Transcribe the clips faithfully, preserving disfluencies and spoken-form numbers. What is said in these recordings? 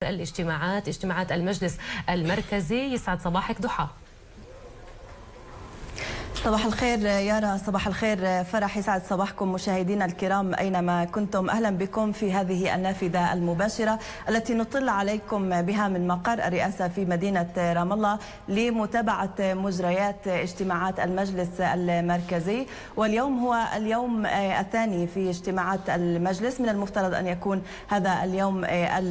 الاجتماعات اجتماعات المجلس المركزي. يسعد صباحك ضحى. صباح الخير يارا، صباح الخير فرح، يسعد صباحكم مشاهدينا الكرام أينما كنتم. أهلا بكم في هذه النافذة المباشرة التي نطل عليكم بها من مقر الرئاسة في مدينة رام الله لمتابعة مجريات اجتماعات المجلس المركزي. واليوم هو اليوم الثاني في اجتماعات المجلس، من المفترض أن يكون هذا اليوم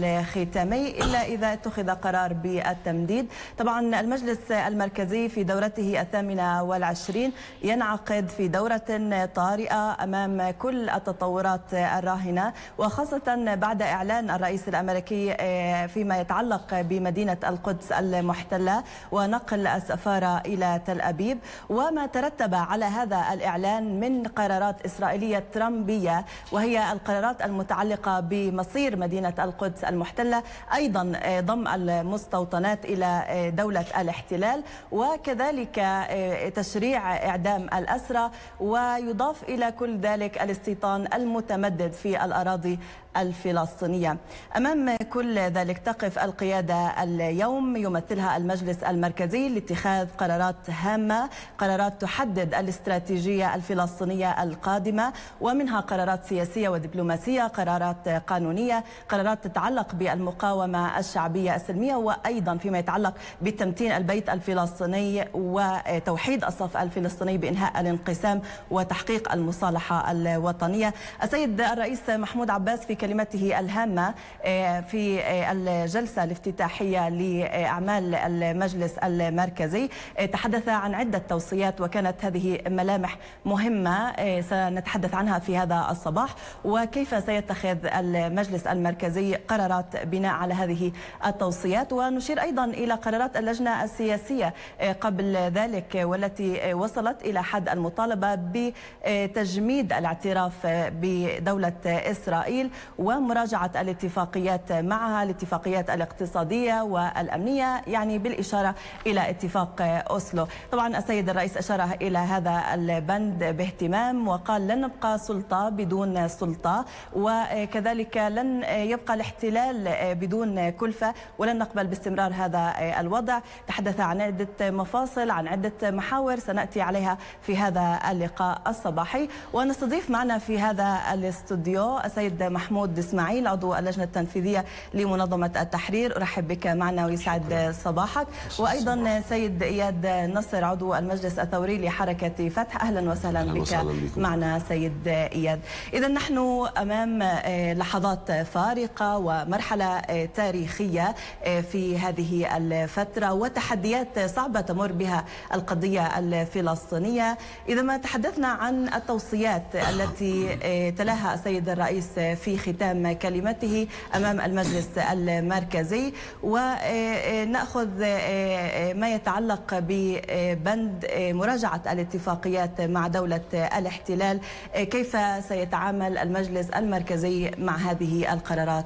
الختامي إلا إذا اتخذ قرار بالتمديد. طبعا المجلس المركزي في دورته الثامنة والعشرين ينعقد في دورة طارئة أمام كل التطورات الراهنة، وخاصة بعد إعلان الرئيس الأمريكي فيما يتعلق بمدينة القدس المحتلة ونقل السفارة إلى تل أبيب، وما ترتب على هذا الإعلان من قرارات إسرائيلية ترامبية، وهي القرارات المتعلقة بمصير مدينة القدس المحتلة، أيضا ضم المستوطنات إلى دولة الاحتلال، وكذلك تشريع إعدام الأسرى، ويضاف إلى كل ذلك الاستيطان المتمدد في الأراضي الفلسطينية. أمام كل ذلك تقف القيادة اليوم يمثلها المجلس المركزي لاتخاذ قرارات هامة، قرارات تحدد الاستراتيجية الفلسطينية القادمة، ومنها قرارات سياسية ودبلوماسية، قرارات قانونية، قرارات تتعلق بالمقاومة الشعبية السلمية، وأيضا فيما يتعلق بتمتين البيت الفلسطيني وتوحيد الصف الفلسطيني بإنهاء الانقسام وتحقيق المصالحة الوطنية. السيد الرئيس محمود عباس في كلمته الهامة في الجلسة الافتتاحية لأعمال المجلس المركزي تحدث عن عدة توصيات، وكانت هذه ملامح مهمة سنتحدث عنها في هذا الصباح، وكيف سيتخذ المجلس المركزي قرارات بناء على هذه التوصيات. ونشير أيضا إلى قرارات اللجنة السياسية قبل ذلك، والتي وصلت إلى حد المطالبة بتجميد الاعتراف بدولة إسرائيل ومراجعة الاتفاقيات معها، الاتفاقيات الاقتصادية والأمنية، يعني بالإشارة إلى اتفاق أوسلو. طبعا السيد الرئيس أشار إلى هذا البند باهتمام وقال لن نبقى سلطة بدون سلطة، وكذلك لن يبقى الاحتلال بدون كلفة، ولن نقبل باستمرار هذا الوضع. تحدث عن عدة مفاصل، عن عدة محاور سنأتي عليها في هذا اللقاء الصباحي. ونستضيف معنا في هذا الاستوديو السيد محمود إسماعيل، عضو اللجنة التنفيذية لمنظمة التحرير. أرحب بك معنا ويسعد صباحك. وأيضا سيد إياد نصر، عضو المجلس الثوري لحركة فتح. أهلا وسهلا بك وسهلا معنا سيد إياد. إذا نحن أمام لحظات فارقة ومرحلة تاريخية في هذه الفترة، وتحديات صعبة تمر بها القضية الفلسطينية. إذا ما تحدثنا عن التوصيات التي تلاها السيد الرئيس في ختام كلمته أمام المجلس المركزي، ونأخذ ما يتعلق ببند مراجعة الاتفاقيات مع دولة الاحتلال، كيف سيتعامل المجلس المركزي مع هذه القرارات؟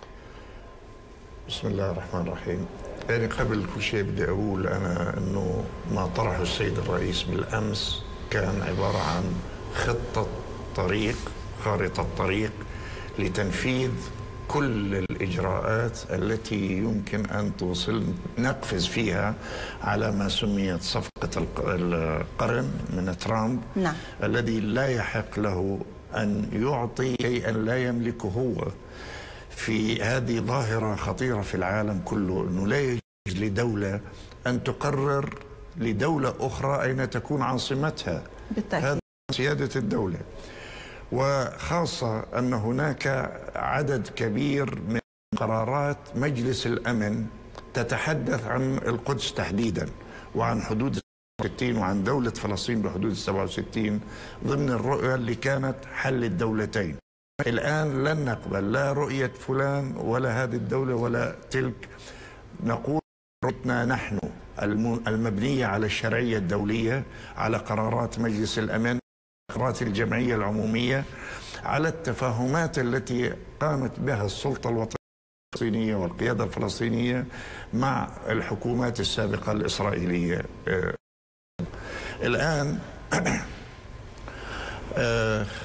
بسم الله الرحمن الرحيم. يعني قبل كل شيء بدي أقول أنا أنه ما طرحه السيد الرئيس بالأمس كان عبارة عن خطة طريق، خارطة طريق لتنفيذ كل الإجراءات التي يمكن أن توصل نقفز فيها على ما سميت صفقة القرن من ترامب. نعم. الذي لا يحق له أن يعطي شيئا لا يملكه هو. في هذه ظاهرة خطيرة في العالم كله، أنه لا يجوز لدولة أن تقرر لدولة أخرى أين تكون عاصمتها. بالتأكيد. هذا سيادة الدولة، وخاصة أن هناك عدد كبير من قرارات مجلس الأمن تتحدث عن القدس تحديدا، وعن حدود سبعة وستين، وعن دولة فلسطين بحدود سبعة وستين ضمن الرؤية اللي كانت حل الدولتين. الآن لن نقبل لا رؤية فلان ولا هذه الدولة ولا تلك. نقول رؤيتنا نحن المبنية على الشرعية الدولية، على قرارات مجلس الأمن، قرارات الجمعية العمومية، على التفاهمات التي قامت بها السلطة الوطنية الفلسطينية والقيادة الفلسطينية مع الحكومات السابقة الإسرائيلية. الآن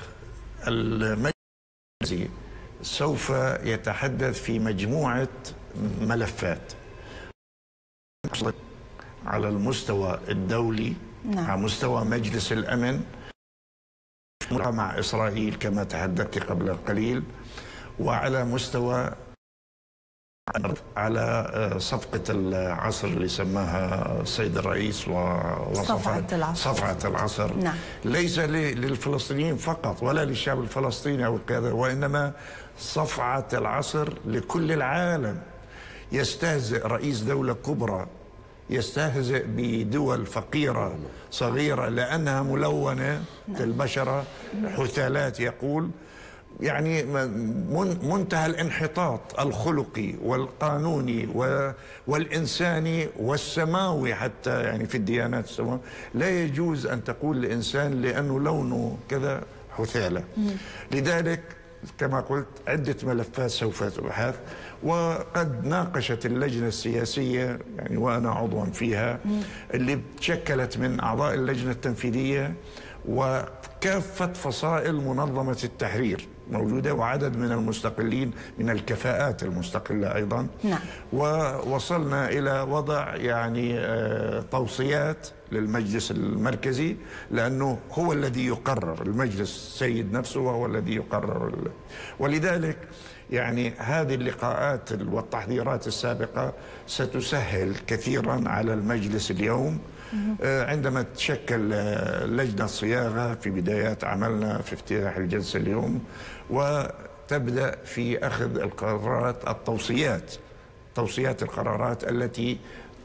المجلس سوف يتحدث في مجموعة ملفات على المستوى الدولي. نعم. على مستوى مجلس الأمن مع إسرائيل كما تحدثت قبل قليل، وعلى مستوى على صفقة العصر اللي سماها السيد الرئيس وصفعة العصر, صفعة العصر. نعم. ليس للفلسطينيين فقط ولا للشعب الفلسطيني أو القيادة، وإنما صفعة العصر لكل العالم. يستهزئ رئيس دولة كبرى، يستهزئ بدول فقيرة صغيرة لأنها ملونة البشرة، حثالات يقول، يعني منتهى الانحطاط الخلقي والقانوني والإنساني والسماوي حتى، يعني في الديانات السماوية لا يجوز أن تقول لإنسان لأنه لونه كذا حثالة. لذلك كما قلت عدة ملفات سوف تبحث، وقد ناقشت اللجنة السياسية يعني وأنا عضوا فيها اللي تشكلت من أعضاء اللجنة التنفيذية وكافة فصائل منظمة التحرير موجودة، وعدد من المستقلين من الكفاءات المستقلة أيضا. نعم. ووصلنا إلى وضع يعني توصيات للمجلس المركزي، لأنه هو الذي يقرر، المجلس السيد نفسه وهو الذي يقرر. ولذلك يعني هذه اللقاءات والتحضيرات السابقة ستسهل كثيرا على المجلس اليوم عندما تشكل لجنة صياغة في بدايات عملنا في افتتاح الجلسة اليوم، وتبدأ في أخذ القرارات، التوصيات توصيات القرارات التي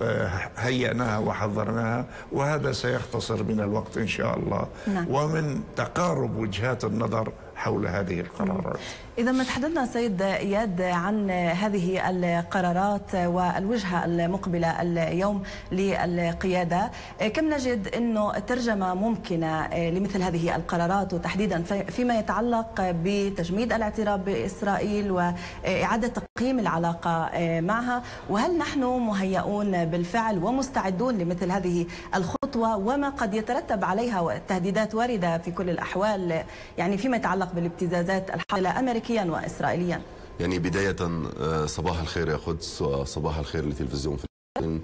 هيئناها وحضرناها، وهذا سيختصر من الوقت إن شاء الله. نعم. ومن تقارب وجهات النظر حول هذه القرارات. إذا ما تحدثنا سيد إياد عن هذه القرارات والوجهة المقبلة اليوم للقيادة، كم نجد أنه ترجمة ممكنة لمثل هذه القرارات، وتحديدا فيما يتعلق بتجميد الاعتراف بإسرائيل وإعادة تقييم العلاقة معها؟ وهل نحن مهيئون بالفعل ومستعدون لمثل هذه الخطوة وما قد يترتب عليها والتهديدات واردة في كل الأحوال، يعني فيما يتعلق بالابتزازات الحاصلة أمريكيا وإسرائيليا؟ يعني بداية صباح الخير يا قدس، وصباح الخير لتلفزيون فلسطين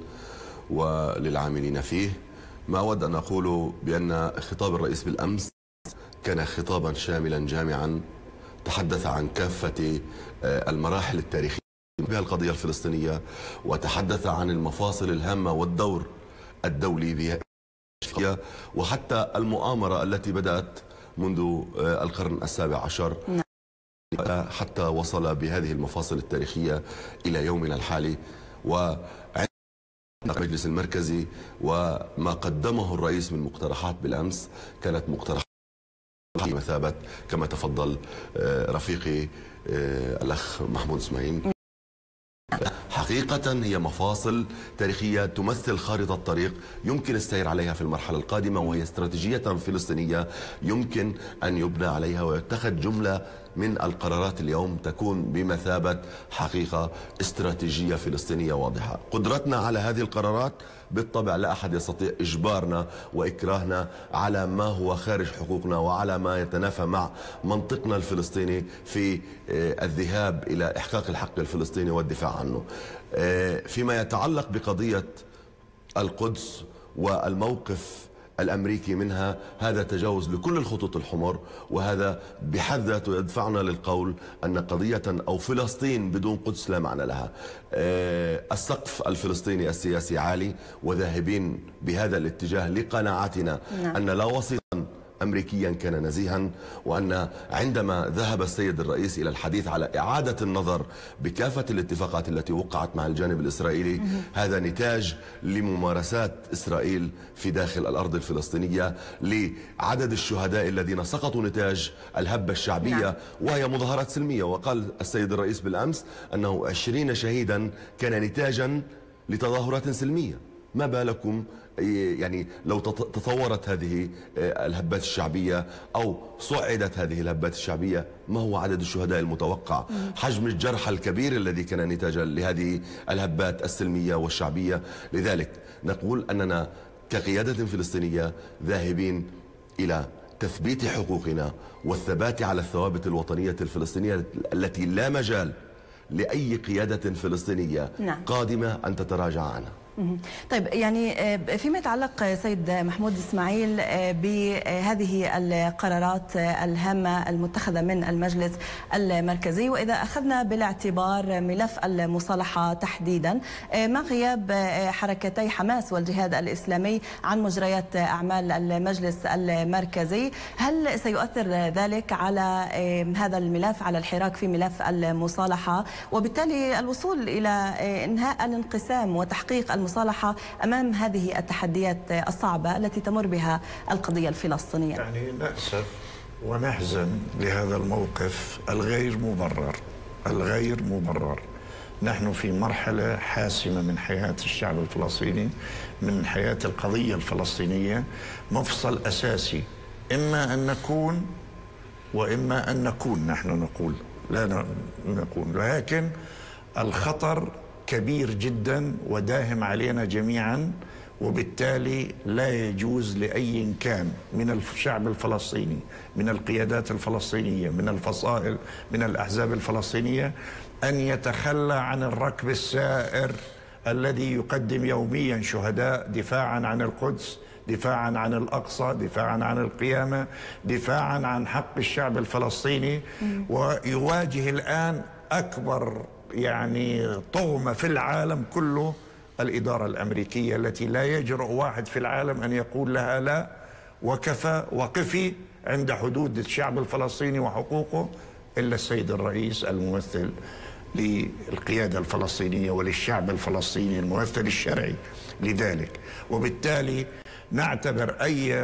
وللعاملين فيه. ما أود أن أقوله بأن خطاب الرئيس بالأمس كان خطابا شاملا جامعا، تحدث عن كافة المراحل التاريخية بها القضية الفلسطينية، وتحدث عن المفاصل الهامة والدور الدولي بها، وحتى المؤامرة التي بدأت منذ القرن السابع عشر حتى وصل بهذه المفاصل التاريخية إلى يومنا الحالي. وعند المجلس المركزي وما قدمه الرئيس من مقترحات بالأمس كانت مقترحات بمثابة كما تفضل رفيقي الأخ محمود اسماعيل، حقيقة هي مفاصل تاريخية تمثل خارطة طريق يمكن السير عليها في المرحلة القادمة، وهي استراتيجية فلسطينية يمكن أن يبنى عليها ويتخذ جملة من القرارات اليوم تكون بمثابة حقيقة استراتيجية فلسطينية واضحة. قدرتنا على هذه القرارات بالطبع لا أحد يستطيع إجبارنا وإكراهنا على ما هو خارج حقوقنا وعلى ما يتنافى مع منطقنا الفلسطيني في الذهاب إلى إحقاق الحق الفلسطيني والدفاع عنه. فيما يتعلق بقضية القدس والموقف الأمريكي منها، هذا تجاوز لكل الخطوط الحمر، وهذا بحد ذاته يدفعنا للقول أن قضية أو فلسطين بدون قدس لا معنى لها. السقف الفلسطيني السياسي عالي، وذاهبين بهذا الاتجاه لقناعتنا أن لا وسيطا أمريكيا كان نزيها، وأن عندما ذهب السيد الرئيس إلى الحديث على إعادة النظر بكافة الاتفاقات التي وقعت مع الجانب الإسرائيلي، هذا نتاج لممارسات إسرائيل في داخل الأرض الفلسطينية، لعدد الشهداء الذين سقطوا نتاج الهبة الشعبية وهي مظاهرات سلمية. وقال السيد الرئيس بالأمس أنه عشرين شهيدا كان نتاجا لتظاهرات سلمية. ما بالكم يعني لو تطورت هذه الهبات الشعبية أو صعدت هذه الهبات الشعبية، ما هو عدد الشهداء المتوقع؟ حجم الجرحى الكبير الذي كان نتاجا لهذه الهبات السلمية والشعبية. لذلك نقول أننا كقيادة فلسطينية ذاهبين إلى تثبيت حقوقنا والثبات على الثوابت الوطنية الفلسطينية التي لا مجال لأي قيادة فلسطينية نعم. قادمة أن تتراجع عنها. طيب، يعني فيما يتعلق سيد محمود إسماعيل بهذه القرارات الهامة المتخذة من المجلس المركزي، وإذا أخذنا بالاعتبار ملف المصالحة تحديدا مع غياب حركتي حماس والجهاد الإسلامي عن مجريات أعمال المجلس المركزي، هل سيؤثر ذلك على هذا الملف، على الحراك في ملف المصالحة، وبالتالي الوصول إلى إنهاء الانقسام وتحقيق المصالحة أمام هذه التحديات الصعبة التي تمر بها القضية الفلسطينية؟ يعني نأسف ونحزن لهذا الموقف الغير مبرر الغير مبرر. نحن في مرحلة حاسمة من حياة الشعب الفلسطيني، من حياة القضية الفلسطينية، مفصل أساسي، إما أن نكون وإما أن نكون. نحن نقول لا نكون، لكن الخطر كبير جدا وداهم علينا جميعا، وبالتالي لا يجوز لأي كان من الشعب الفلسطيني، من القيادات الفلسطينية، من الفصائل، من الأحزاب الفلسطينية أن يتخلى عن الركب السائر الذي يقدم يوميا شهداء دفاعا عن القدس، دفاعا عن الأقصى، دفاعا عن القيامة، دفاعا عن حق الشعب الفلسطيني. ويواجه الآن أكبر يعني طغمة في العالم كله، الإدارة الأمريكية التي لا يجرؤ واحد في العالم أن يقول لها لا، وكفى وقفي عند حدود الشعب الفلسطيني وحقوقه، إلا السيد الرئيس الممثل للقيادة الفلسطينية وللشعب الفلسطيني، الممثل الشرعي لذلك. وبالتالي نعتبر أي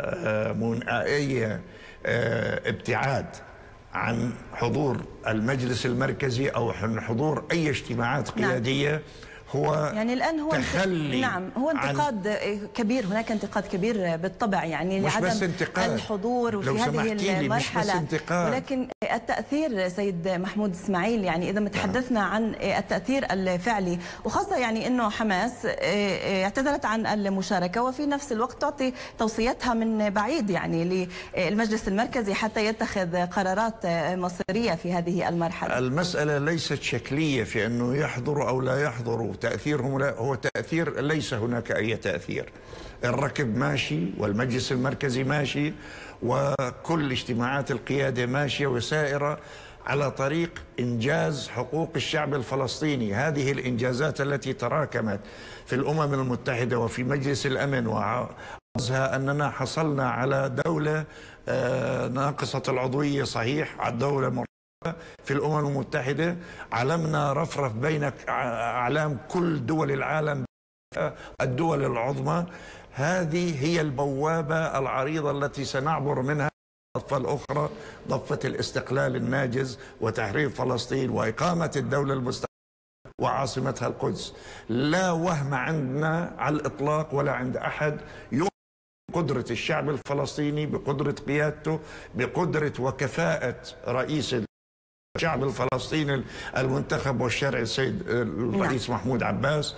أي ابتعاد عن حضور المجلس المركزي أو عن حضور أي اجتماعات قيادية نعم. هو يعني الآن هو تخلي نعم هو انتقاد كبير، هناك انتقاد كبير بالطبع يعني لعدم الحضور في هذه المرحلة، ولكن التأثير سيد محمود إسماعيل، يعني إذا ما تحدثنا عن التأثير الفعلي، وخاصة يعني أنه حماس اعتذرت عن المشاركة وفي نفس الوقت تعطي توصيتها من بعيد يعني للمجلس المركزي حتى يتخذ قرارات مصيرية في هذه المرحلة. المسألة ليست شكلية في أنه يحضروا أو لا يحضروا، تأثيرهم لا، هو تأثير ليس هناك أي تأثير. الركب ماشي والمجلس المركزي ماشي وكل اجتماعات القيادة ماشية وسائرة على طريق إنجاز حقوق الشعب الفلسطيني. هذه الإنجازات التي تراكمت في الأمم المتحدة وفي مجلس الأمن، وعزها أننا حصلنا على دولة ناقصة العضوية صحيح، على دولة في الأمم المتحدة، علمنا رفرف بين أعلام كل دول العالم، الدول العظمى. هذه هي البوابة العريضة التي سنعبر منها الضفة الأخرى، ضفة الاستقلال الناجز وتحرير فلسطين وإقامة الدولة المستقلة وعاصمتها القدس. لا وهم عندنا على الإطلاق ولا عند أحد بقدرة الشعب الفلسطيني، بقدرة قيادته، بقدرة وكفاءة رئيس الشعب الفلسطيني المنتخب والشرعي السيد الرئيس محمود عباس.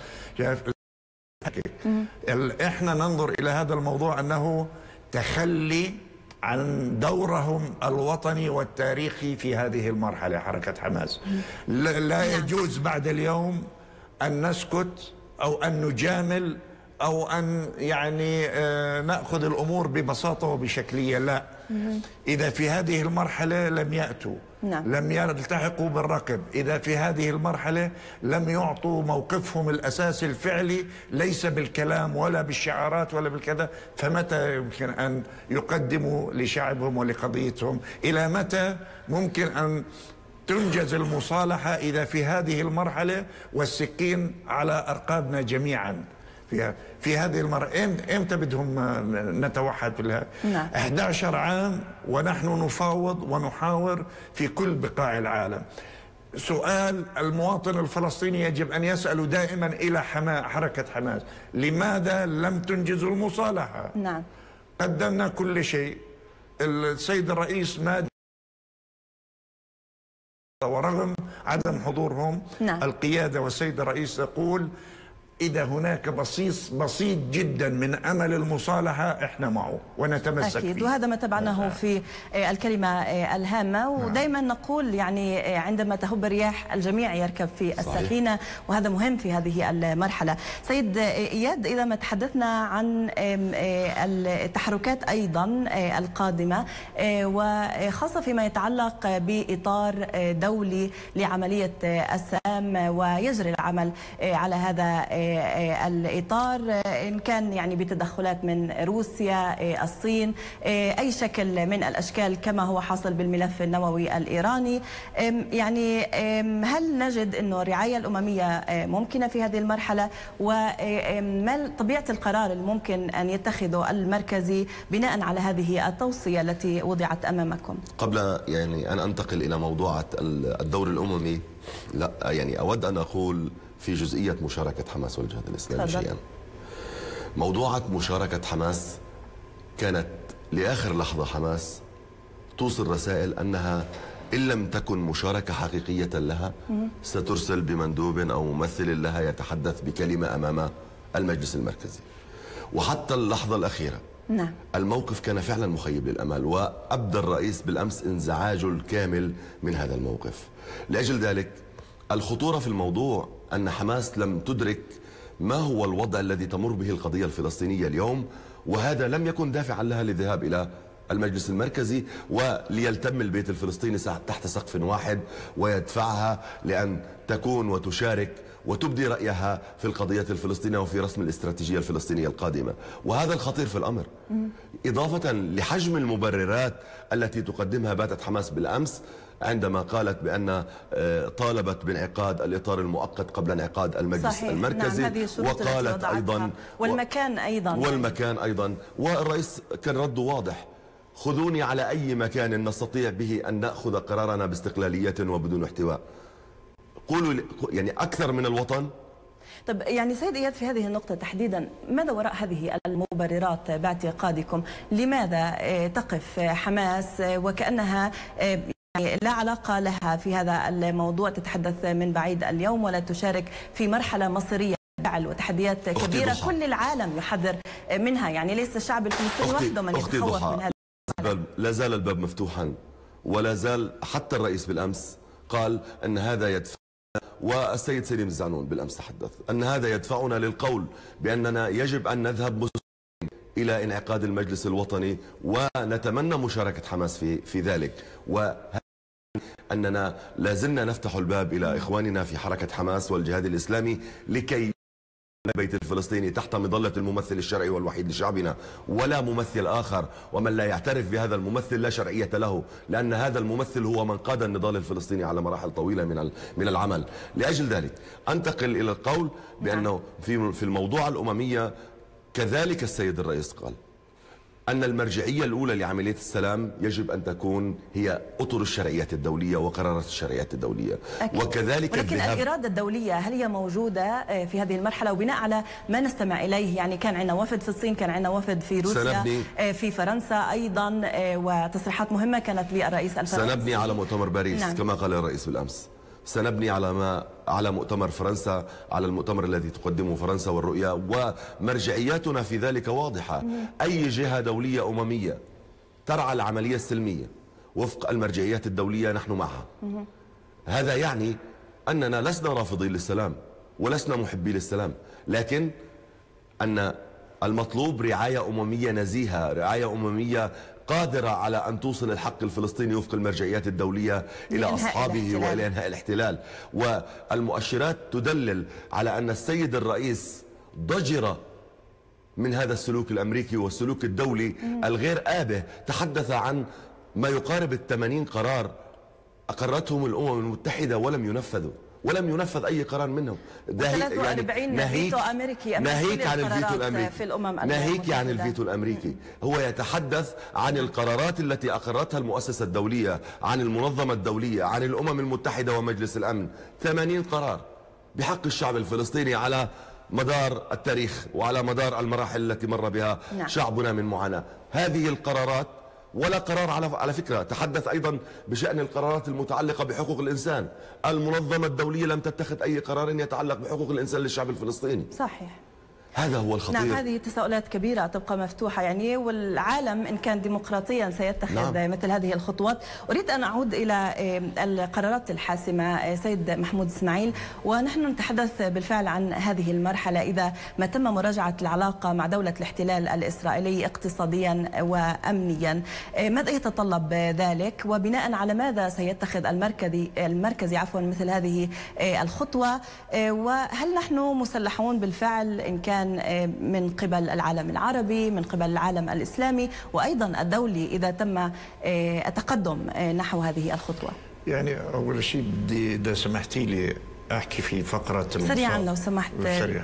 احنا ننظر الى هذا الموضوع انه تخلي عن دورهم الوطني والتاريخي في هذه المرحلة. حركة حماس لا يجوز بعد اليوم ان نسكت او ان نجامل او ان يعني ناخذ الامور ببساطة وبشكلية. لا، اذا في هذه المرحلة لم ياتوا نعم. لم يلتحقوا بالركب، إذا في هذه المرحلة لم يعطوا موقفهم الأساسي الفعلي، ليس بالكلام ولا بالشعارات ولا بالكذا، فمتى يمكن أن يقدموا لشعبهم ولقضيتهم؟ إلى متى ممكن أن تنجز المصالحة إذا في هذه المرحلة والسكين على أرقابنا جميعا؟ في في هذه المرة امتى بدهم نتوحد في هذا؟ نعم. أحد عشر عام ونحن نفاوض ونحاور في كل بقاع العالم. سؤال المواطن الفلسطيني يجب أن يسأل دائما إلى حما حركة حماس: لماذا لم تنجزوا المصالحة؟ نعم. قدمنا كل شيء. السيد الرئيس ما ورغم عدم حضورهم نعم. القيادة والسيد الرئيس يقول إذا هناك بصيص بسيط جدا من أمل المصالحة إحنا معه ونتمسك أكيد فيه. وهذا ما تبعناه في الكلمة الهامة. ودائما نقول يعني عندما تهب الرياح الجميع يركب في السفينة. صحيح. وهذا مهم في هذه المرحلة. سيد إياد، إذا ما تحدثنا عن التحركات أيضا القادمة وخاصة فيما يتعلق بإطار دولي لعملية السلام، ويجري العمل على هذا الإطار إن كان يعني بتدخلات من روسيا، الصين، أي شكل من الأشكال كما هو حاصل بالملف النووي الإيراني، يعني هل نجد أنه الرعاية الأممية ممكنة في هذه المرحلة؟ وما طبيعة القرار الممكن أن يتخذه المركزي بناء على هذه التوصية التي وضعت أمامكم؟ قبل يعني أن أنتقل إلى موضوع الدور الأممي، لا يعني أود أن أقول في جزئية مشاركة حماس والجهاد الإسلامي شيئا. موضوعة مشاركة حماس كانت لآخر لحظة حماس توصل رسائل أنها إن لم تكن مشاركة حقيقية لها سترسل بمندوب أو ممثل لها يتحدث بكلمة أمام المجلس المركزي. وحتى اللحظة الأخيرة نعم. الموقف كان فعلا مخيب للأمال، وأبدى الرئيس بالأمس انزعاجه الكامل من هذا الموقف. لأجل ذلك الخطورة في الموضوع أن حماس لم تدرك ما هو الوضع الذي تمر به القضية الفلسطينية اليوم، وهذا لم يكن دافعا لها للذهاب إلى المجلس المركزي وليلتم البيت الفلسطيني تحت سقف واحد ويدفعها لأن تكون وتشارك وتبدي رأيها في القضية الفلسطينية وفي رسم الاستراتيجية الفلسطينية القادمة. وهذا الخطير في الأمر، إضافة لحجم المبررات التي تقدمها باتت حماس بالأمس عندما قالت بأن طالبت بانعقاد الإطار المؤقت قبل انعقاد المجلس صحيح. المركزي. نعم. وقالت أيضا والمكان أيضا والمكان أيضا والرئيس كان رده واضح: خذوني على أي مكان نستطيع به أن نأخذ قرارنا باستقلالية وبدون احتواء. قولوا يعني أكثر من الوطن. طب يعني سيد إياد، في هذه النقطة تحديدا ماذا وراء هذه المبررات باعتقادكم؟ لماذا تقف حماس وكأنها يعني لا علاقة لها في هذا الموضوع، تتحدث من بعيد اليوم ولا تشارك في مرحلة مصيرية وتحديات كبيرة كل العالم يحذر منها؟ يعني ليس الشعب الفلسطيني وحده من يتخوف من هذا. لا زال الباب مفتوحا، ولا زال حتى الرئيس بالأمس قال أن هذا يدفع، والسيد سليم الزعنون بالأمس تحدث أن هذا يدفعنا للقول بأننا يجب أن نذهب مسلمين إلى انعقاد المجلس الوطني، ونتمنى مشاركة حماس في في ذلك، وأننا لازلنا نفتح الباب إلى إخواننا في حركة حماس والجهاد الإسلامي لكي البيت الفلسطيني تحت مظلة الممثل الشرعي والوحيد لشعبنا ولا ممثل آخر، ومن لا يعترف بهذا الممثل لا شرعية له، لأن هذا الممثل هو من قاد النضال الفلسطيني على مراحل طويلة من من العمل. لأجل ذلك أنتقل إلى القول بأنه في في الموضوع الأممية كذلك السيد الرئيس قال أن المرجعية الأولى لعملية السلام يجب أن تكون هي أطر الشرعيات الدولية وقرارات الشرعيات الدولية. أكيد. وكذلك ولكن الذهاب الإرادة الدولية هل هي موجودة في هذه المرحلة؟ وبناء على ما نستمع إليه يعني كان عندنا وفد في الصين، كان عندنا وفد في روسيا، سنبني في فرنسا أيضا، وتصريحات مهمة كانت للرئيس الفرنسي. سنبني على مؤتمر باريس. نعم. كما قال الرئيس بالأمس، سنبني على ما على مؤتمر فرنسا، على المؤتمر الذي تقدمه فرنسا والرؤية، ومرجعياتنا في ذلك واضحة. أي جهة دولية أممية ترعى العملية السلمية وفق المرجعيات الدولية نحن معها. هذا يعني أننا لسنا رافضين للسلام ولسنا محبين للسلام، لكن أن المطلوب رعاية أممية نزيهة، رعاية أممية قادرة على أن توصل الحق الفلسطيني وفق المرجعيات الدولية إلى أصحابه وإلى إنهاء الاحتلال. والمؤشرات تدلل على أن السيد الرئيس ضجر من هذا السلوك الأمريكي والسلوك الدولي الغير آبه. تحدث عن ما يقارب الثمانين قرار أقرتهم الأمم المتحدة ولم ينفذوا، ولم ينفذ أي قرار منهم. ثلاثة وأربعين ناهيك فيتو أمريكي ناهيك عن الفيتو الأمريكي في الأمم ناهيك عن الفيتو الأمريكي. هو يتحدث عن القرارات التي أقرتها المؤسسة الدولية، عن المنظمة الدولية، عن الأمم المتحدة ومجلس الأمن. ثمانين قرار بحق الشعب الفلسطيني على مدار التاريخ وعلى مدار المراحل التي مر بها نعم. شعبنا من معاناة. هذه القرارات ولا قرار. على على فكرة تحدث أيضا بشأن القرارات المتعلقة بحقوق الإنسان. المنظمة الدولية لم تتخذ أي قرار يتعلق بحقوق الإنسان للشعب الفلسطيني. صحيح. هذا هو الخطير. نعم، هذه تساؤلات كبيرة تبقى مفتوحة يعني، والعالم إن كان ديمقراطيا سيتخذ نعم. مثل هذه الخطوات. أريد أن أعود إلى القرارات الحاسمة سيد محمود إسماعيل، ونحن نتحدث بالفعل عن هذه المرحلة إذا ما تم مراجعة العلاقة مع دولة الاحتلال الإسرائيلي اقتصاديا وأمنيا، ماذا يتطلب ذلك وبناء على ماذا سيتخذ المركزي المركزي عفوا مثل هذه الخطوة، وهل نحن مسلحون بالفعل إن كان من قبل العالم العربي، من قبل العالم الإسلامي وأيضا الدولي إذا تم التقدم نحو هذه الخطوة؟ يعني أول شيء بدي إذا سمحتي لي أحكي في فقرة سريعا لو سمحت. سريعا.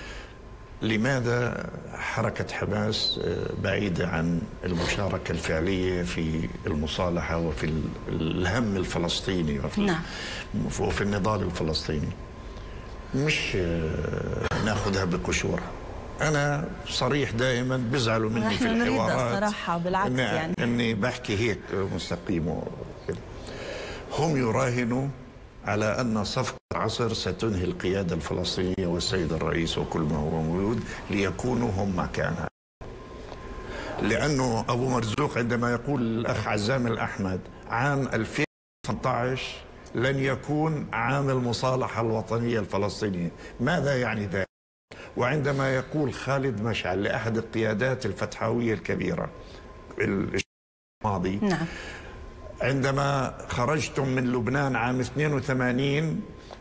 لماذا حركة حماس بعيدة عن المشاركة الفعلية في المصالحة وفي الهم الفلسطيني وفي, نعم. وفي النضال الفلسطيني؟ مش ناخذها بقشور. أنا صريح دائما، بيزعلوا مني في الحوارات. نريد الصراحة بالعكس إني يعني إني بحكي هيك مستقيم. هم يراهنوا على أن صفقة عصر ستنهي القيادة الفلسطينية والسيد الرئيس وكل ما هو موجود ليكونوا هم مكانها. لأنه أبو مرزوق عندما يقول الأخ عزام الأحمد عام ألفين وثمانية عشر لن يكون عام المصالحة الوطنية الفلسطينية، ماذا يعني ذلك؟ وعندما يقول خالد مشعل لأحد القيادات الفتحوية الكبيرة الماضي نعم. عندما خرجتم من لبنان عام اثنين وثمانين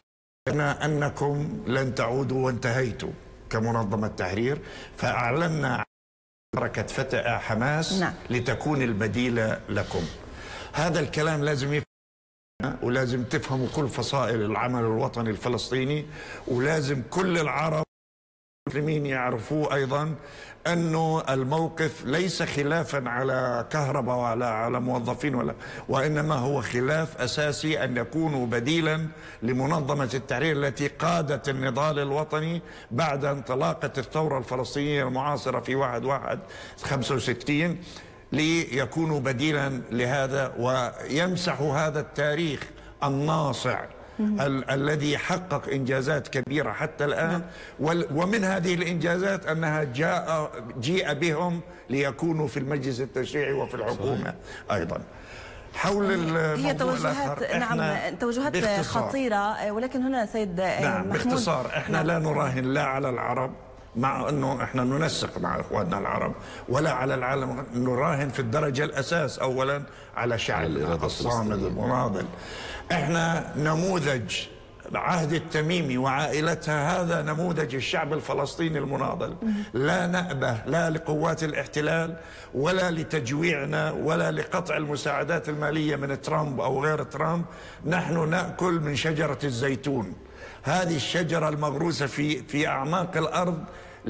أنكم لن تعودوا وانتهيتوا كمنظمة تحرير، فأعلنا حركة فتح حماس نعم. لتكون البديلة لكم. هذا الكلام لازم يفهم، ولازم تفهموا كل فصائل العمل الوطني الفلسطيني، ولازم كل العرب المسلمين يعرفوا أيضا أنه الموقف ليس خلافا على كهرباء ولا على موظفين ولا، وإنما هو خلاف أساسي أن يكونوا بديلا لمنظمة التحرير التي قادت النضال الوطني بعد انطلاقة الثورة الفلسطينية المعاصرة في واحد واحد خمسة وستين، ليكونوا بديلا لهذا ويمسحوا هذا التاريخ الناصع ال الذي حقق إنجازات كبيرة حتى الآن. ومن هذه الإنجازات أنها جاء جيء بهم ليكونوا في المجلس التشريعي وفي الحكومة أيضا. حول الموضوع هي توجهات نعم توجهات باختصار. خطيرة، ولكن هنا سيد نعم محمود باختصار احنا نعم. لا نراهن لا على العرب، مع أنه إحنا ننسق مع إخواننا العرب، ولا على العالم. نراهن في الدرجة الأساس أولا على شعبنا الصامد المناضل. إحنا نموذج عهد التميمي وعائلتها، هذا نموذج الشعب الفلسطيني المناضل. لا نأبه لا لقوات الاحتلال ولا لتجويعنا ولا لقطع المساعدات المالية من ترامب أو غير ترامب. نحن نأكل من شجرة الزيتون، هذه الشجرة المغروسة في في أعماق الأرض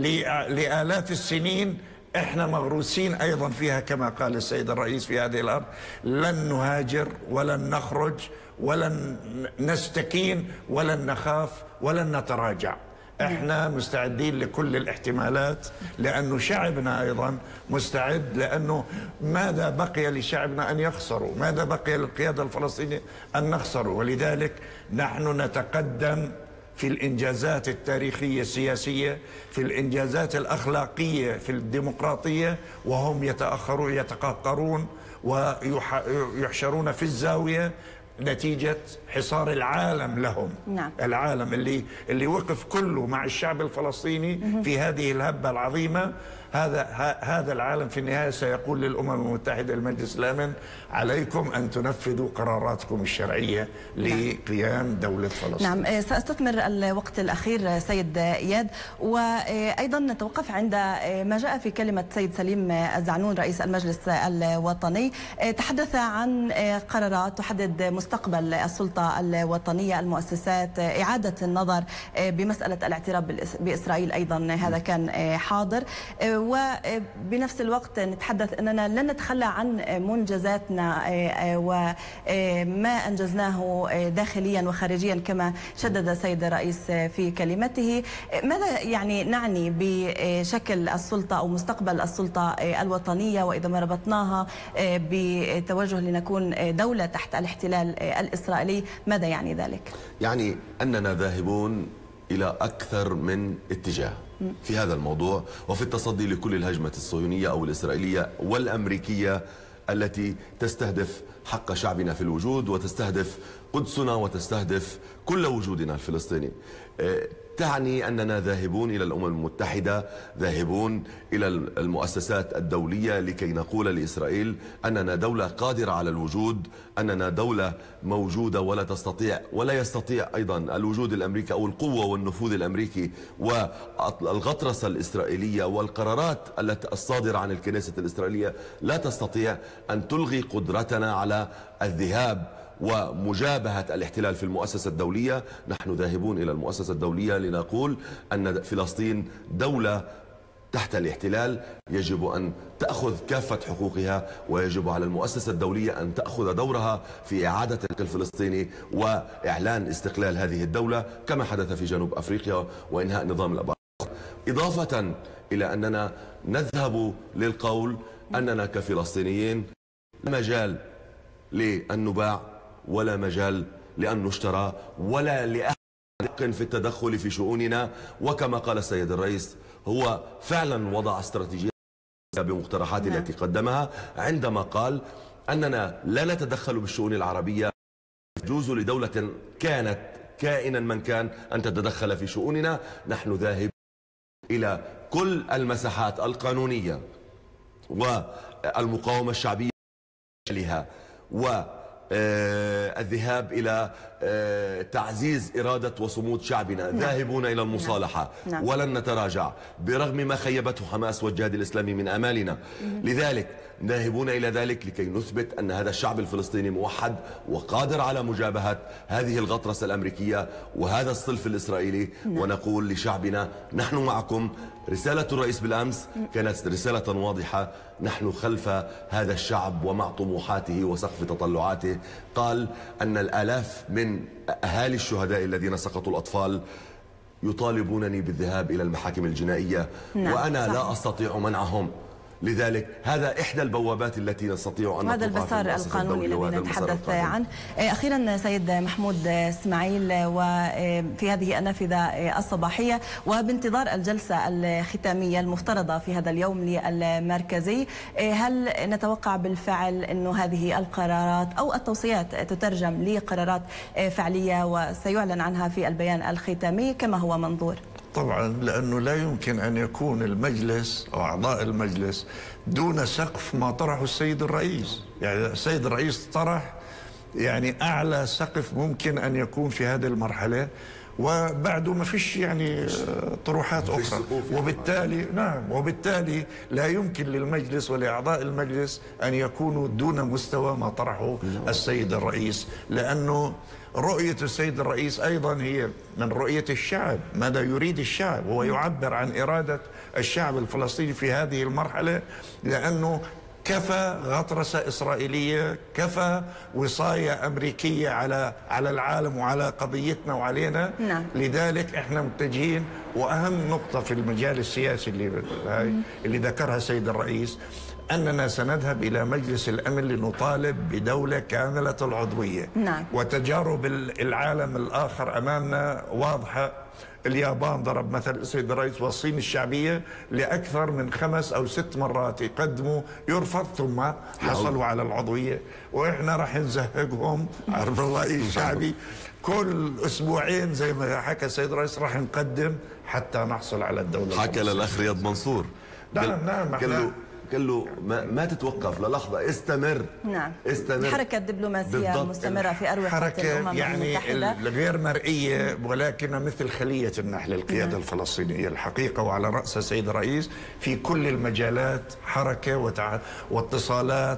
لآلاف السنين. احنا مغروسين ايضا فيها كما قال السيد الرئيس في هذه الارض. لن نهاجر ولن نخرج ولن نستكين ولن نخاف ولن نتراجع. احنا مستعدين لكل الاحتمالات، لانه شعبنا ايضا مستعد، لانه ماذا بقي لشعبنا ان يخسروا؟ ماذا بقي للقيادة الفلسطينية ان نخسروا؟ ولذلك نحن نتقدم في الإنجازات التاريخية السياسية، في الإنجازات الأخلاقية، في الديمقراطية، وهم يتأخرون يتقهقرون ويحشرون في الزاوية نتيجة حصار العالم لهم. نعم. العالم اللي اللي وقف كله مع الشعب الفلسطيني في هذه الهبة العظيمة. هذا هذا العالم في النهاية سيقول للأمم المتحدة المجلس الأمن عليكم أن تنفذوا قراراتكم الشرعية لقيام دولة فلسطين. نعم، سأستثمر الوقت الأخير سيد إياد، وأيضا نتوقف عند ما جاء في كلمة سيد سليم الزعنون رئيس المجلس الوطني. تحدث عن قرارات تحدد مستقبل السلطة الوطنية، المؤسسات، إعادة النظر بمسألة الاعتراف بإسرائيل، أيضا هذا كان حاضر. وبنفس الوقت نتحدث أننا لن نتخلى عن منجزاتنا وما أنجزناه داخليا وخارجيا كما شدد السيد الرئيس في كلمته. ماذا يعني نعني بشكل السلطة أو مستقبل السلطة الوطنية، وإذا ما ربطناها بتوجه لنكون دولة تحت الاحتلال الإسرائيلي ماذا يعني ذلك؟ يعني أننا ذاهبون إلى أكثر من اتجاه في هذا الموضوع، وفي التصدي لكل الهجمة الصهيونية أو الإسرائيلية والأمريكية التي تستهدف حق شعبنا في الوجود وتستهدف قدسنا وتستهدف كل وجودنا الفلسطيني. تعني أننا ذاهبون إلى الأمم المتحدة، ذاهبون إلى المؤسسات الدولية لكي نقول لإسرائيل أننا دولة قادرة على الوجود، أننا دولة موجودة ولا تستطيع ولا يستطيع أيضا الوجود الأمريكي أو القوة والنفوذ الأمريكي والغطرسة الإسرائيلية والقرارات التي الصادرة عن الكنيسة الإسرائيلية لا تستطيع أن تلغي قدرتنا على الذهاب ومجابهة الاحتلال في المؤسسة الدولية. نحن ذاهبون إلى المؤسسة الدولية لنقول أن فلسطين دولة تحت الاحتلال يجب أن تأخذ كافة حقوقها، ويجب على المؤسسة الدولية أن تأخذ دورها في إعادة الحق الفلسطيني وإعلان استقلال هذه الدولة كما حدث في جنوب أفريقيا وإنهاء نظام الأباطرة. إضافة إلى أننا نذهب للقول أننا كفلسطينيين لا مجال لأن نباع ولا مجال لأن نشترى ولا لأحد في التدخل في شؤوننا. وكما قال السيد الرئيس هو فعلا وضع استراتيجية بمقترحات التي قدمها عندما قال أننا لا نتدخل بالشؤون العربية، يجوز لدولة كانت كائنا من كان أن تتدخل في شؤوننا. نحن ذاهب إلى كل المساحات القانونية والمقاومة الشعبية لها والذهاب إلى تعزيز إرادة وصمود شعبنا. نعم. ذاهبون إلى المصالحة. نعم. ولن نتراجع برغم ما خيبته حماس والجهاد الإسلامي من آمالنا. مم. لذلك ذاهبون إلى ذلك لكي نثبت أن هذا الشعب الفلسطيني موحد وقادر على مجابهة هذه الغطرسة الأمريكية وهذا الصلف الإسرائيلي. نعم. ونقول لشعبنا نحن معكم. رسالة الرئيس بالأمس كانت رسالة واضحة، نحن خلف هذا الشعب ومع طموحاته وسقف تطلعاته. قال أن الآلاف من أهالي الشهداء الذين سقطوا الأطفال يطالبونني بالذهاب إلى المحاكم الجنائية. نعم. وأنا صحيح. لا أستطيع منعهم. لذلك هذا إحدى البوابات التي نستطيع أن هذا المسار القانوني الذي نتحدث عنه. أخيرا سيد محمود إسماعيل، وفي هذه النافذة الصباحية وبانتظار الجلسة الختامية المفترضة في هذا اليوم للمركزي، هل نتوقع بالفعل أنه هذه القرارات أو التوصيات تترجم لقرارات فعلية وسيعلن عنها في البيان الختامي كما هو منظور؟ طبعا، لأنه لا يمكن أن يكون المجلس أو أعضاء المجلس دون سقف ما طرحه السيد الرئيس. يعني السيد الرئيس طرح يعني أعلى سقف ممكن أن يكون في هذه المرحلة، وبعده ما فيش يعني طروحات أخرى، وبالتالي نعم وبالتالي لا يمكن للمجلس ولأعضاء المجلس أن يكونوا دون مستوى ما طرحه السيد الرئيس، لأنه رؤية السيد الرئيس أيضا هي من رؤية الشعب، ماذا يريد الشعب، هو يعبر عن إرادة الشعب الفلسطيني في هذه المرحلة، لأنه كفى غطرسة إسرائيلية، كفى وصاية أمريكية على على العالم وعلى قضيتنا وعلينا. نعم. لذلك احنا متجهين، وأهم نقطة في المجال السياسي اللي اللي ذكرها السيد الرئيس أننا سنذهب إلى مجلس الأمن لنطالب بدولة كاملة العضوية. نعم. وتجارب العالم الآخر أمامنا واضحة. اليابان ضرب مثل السيد الرئيس، والصين الشعبية لأكثر من خمس أو ست مرات يقدموا يرفض ثم حصلوا على العضوية، وإحنا راح نزهقهم عرف الرأي الشعبي كل أسبوعين زي ما حكى السيد الرئيس راح نقدم حتى نحصل على الدولة. حكى للأخ رياض منصور. نعم نعم قال له ما, ما تتوقف للحظة، استمر. نعم. استمر. الحركة الدبلوماسية مستمرة في أروقة حركة الأمم يعني المتحدة، الغير مرئية ولكنها مثل خلية النحل القيادة الفلسطينية الحقيقة، وعلى رأس السيد الرئيس في كل المجالات حركة وتع... واتصالات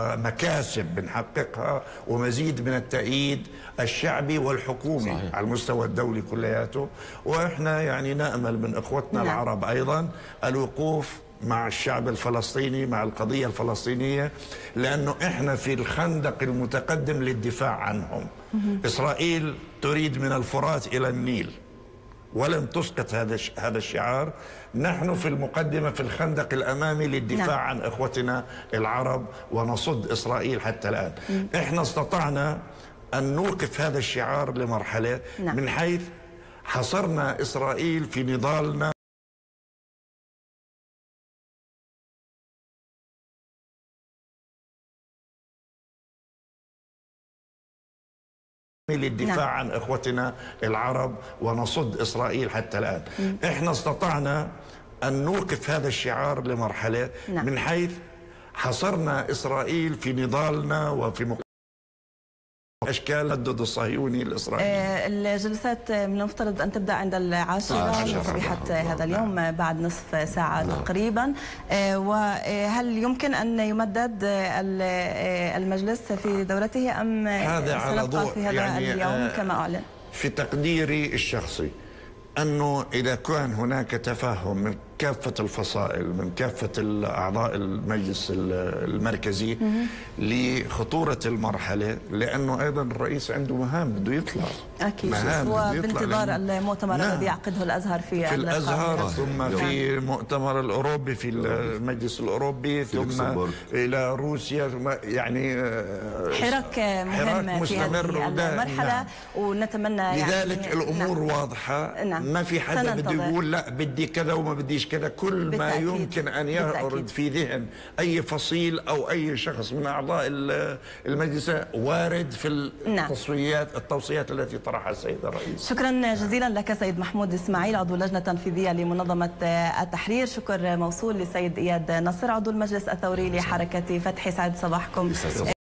ومكاسب بنحققها، ومزيد من التأييد الشعبي والحكومي. صحيح. على المستوى الدولي كلياته. وإحنا يعني نأمل من إخوتنا. نعم. العرب أيضا الوقوف مع الشعب الفلسطيني، مع القضية الفلسطينية، لأنه إحنا في الخندق المتقدم للدفاع عنهم. إسرائيل تريد من الفرات إلى النيل ولن تسقط هذا هذا الشعار. نحن في المقدمة في الخندق الأمامي للدفاع نعم. عن إخوتنا العرب ونصد إسرائيل حتى الآن. م. إحنا استطعنا أن نوقف هذا الشعار لمرحلة نعم. من حيث حصرنا إسرائيل في نضالنا للدفاع نعم. عن إخوتنا العرب ونصد إسرائيل حتى الآن. م. إحنا استطعنا أن نوقف هذا الشعار لمرحلة نعم. من حيث حصرنا إسرائيل في نضالنا وفي مق... أشكال التهدد الصهيوني الإسرائيلي. آه الجلسات من المفترض أن تبدأ عند العاشرة من صبيحة هذا اليوم نعم. بعد نصف ساعة نعم. تقريبا. آه وهل يمكن أن يمدد المجلس في دورته أم هذا على ضوء في هذا يعني اليوم آه كما أعلن؟ في تقديري الشخصي أنه إذا كان هناك تفهم من كافة الفصائل، من كافة أعضاء المجلس المركزي لخطورة المرحلة، لأنه أيضا الرئيس عنده مهام بده يطلع أكيد وبانتظار المؤتمر نعم. الذي يعقده الأزهر في, في الأزهر ثم نعم. في المؤتمر الأوروبي في المجلس الأوروبي ثم إلى روسيا ثم يعني حراك مهم في هذه المرحلة نعم. ونتمنى لذلك يعني الأمور نعم. واضحة نعم. ما في حدا بده يقول لا بدي كذا وما بديش كذا. كل بالتأكيد. ما يمكن أن يعرض في ذهن أي فصيل أو أي شخص من أعضاء المجلس وارد في التصفيات نعم. التوصيات التي طرحها السيد الرئيس. شكرا جزيلا لك سيد محمود إسماعيل عضو اللجنة التنفيذية لمنظمة التحرير. شكر موصول للسيد إياد نصر عضو المجلس الثوري لحركة فتح. سعد صباحكم.